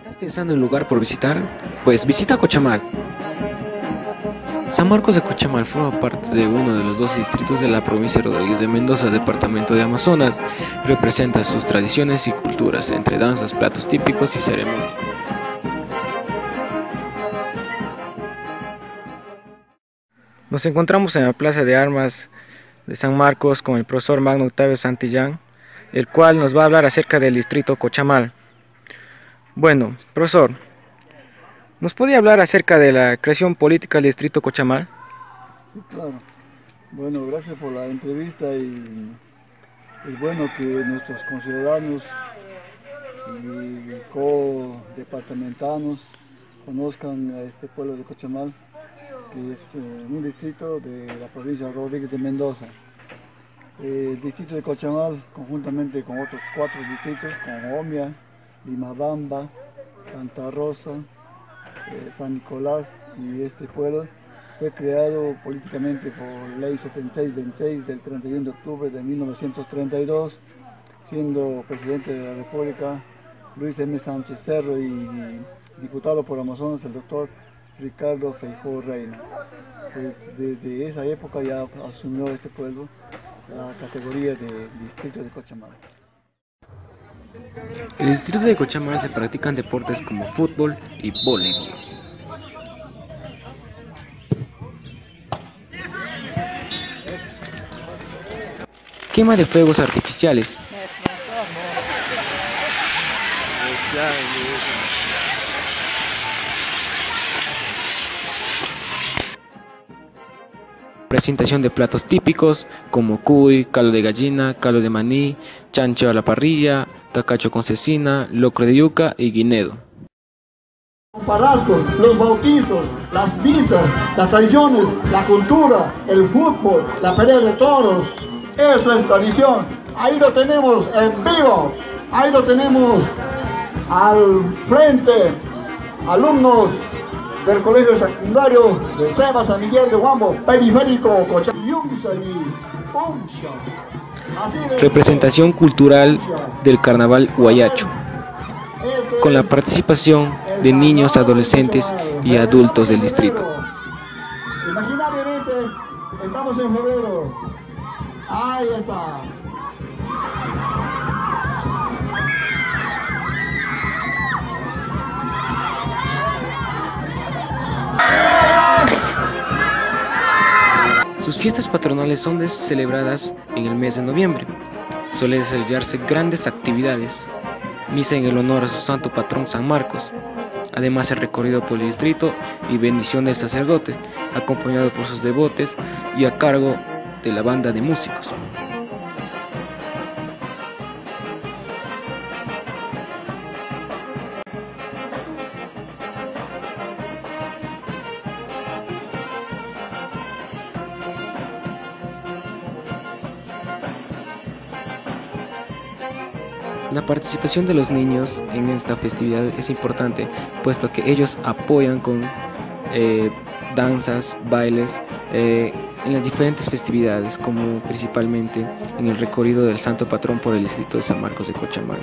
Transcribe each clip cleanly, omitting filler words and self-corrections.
¿Estás pensando en lugar por visitar? Pues visita Cochamal. San Marcos de Cochamal forma parte de uno de los 12 distritos de la provincia de Rodríguez de Mendoza, departamento de Amazonas. Representa sus tradiciones y culturas, entre danzas, platos típicos y ceremonias. Nos encontramos en la Plaza de Armas de San Marcos con el profesor Magno Octavio Santillán, el cual nos va a hablar acerca del distrito Cochamal. Bueno, profesor, ¿nos podría hablar acerca de la creación política del distrito Cochamal? Sí, claro. Bueno, gracias por la entrevista y es bueno que nuestros conciudadanos y co-departamentanos conozcan a este pueblo de Cochamal, que es un distrito de la provincia de Rodríguez de Mendoza. El distrito de Cochamal, conjuntamente con otros 4 distritos, como Omia, Limabamba, Santa Rosa, San Nicolás y este pueblo, fue creado políticamente por Ley 7626 del 31 de octubre de 1932, siendo presidente de la República Luis M. Sánchez Cerro y diputado por Amazonas el doctor Ricardo Feijóo Reina. Pues desde esa época ya asumió este pueblo la categoría de distrito de Cochamal. En el distrito de Cochamal se practican deportes como fútbol y voleibol. Quema de fuegos artificiales. Presentación de platos típicos como cuy, caldo de gallina, caldo de maní, chancho a la parrilla, tacacho con cecina, locro de yuca y guinedo. Los parrascos, los bautizos, las misas, las tradiciones, la cultura, el fútbol, la pelea de toros, eso es tradición. Ahí lo tenemos en vivo, ahí lo tenemos al frente, alumnos del colegio secundario de Seba San Miguel de Huambo, periférico Cochamal. Representación cultural del carnaval huayacho, con la participación de niños, adolescentes y adultos del distrito. Imaginariamente estamos en febrero. Ahí está. Sus fiestas patronales son celebradas en el mes de noviembre. Suelen desarrollarse grandes actividades, misa en el honor a su santo patrón San Marcos, además el recorrido por el distrito y bendición del sacerdote, acompañado por sus devotes y a cargo de la banda de músicos. La participación de los niños en esta festividad es importante, puesto que ellos apoyan con danzas, bailes, en las diferentes festividades, como principalmente en el recorrido del Santo Patrón por el distrito de San Marcos de Cochamal.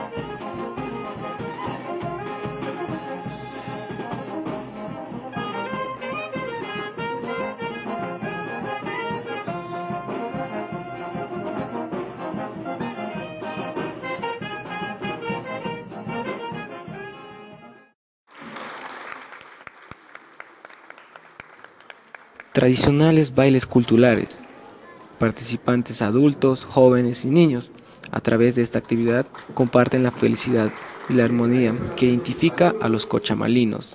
Tradicionales bailes culturales. Participantes adultos, jóvenes y niños, a través de esta actividad, comparten la felicidad y la armonía que identifica a los cochamalinos.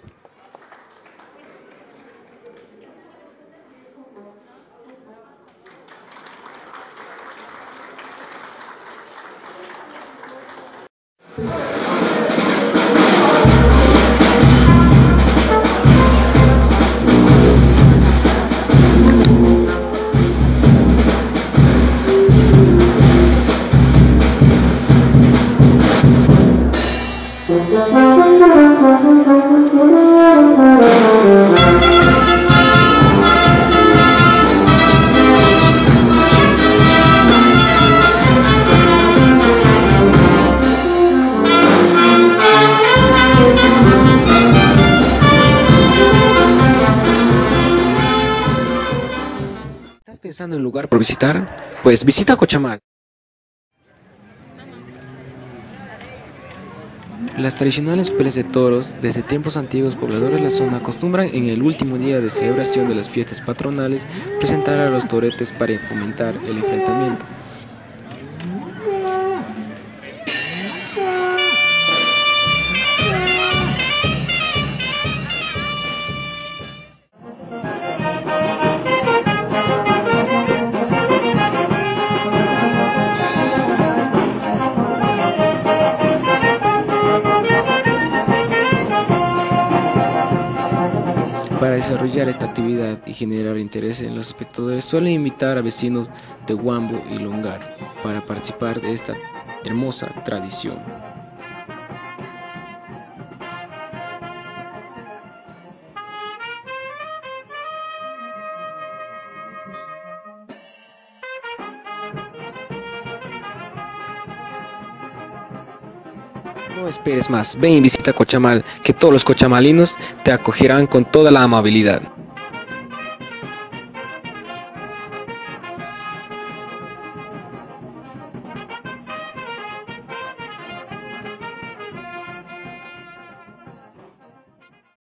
pensando en lugar por visitar? Pues visita Cochamal. Las tradicionales peleas de toros, desde tiempos antiguos pobladores de la zona acostumbran en el último día de celebración de las fiestas patronales presentar a los toretes para fomentar el enfrentamiento. Para desarrollar esta actividad y generar interés en los espectadores, suelen invitar a vecinos de Huambo y Longar para participar de esta hermosa tradición. No esperes más, ven y visita Cochamal, que todos los cochamalinos te acogerán con toda la amabilidad.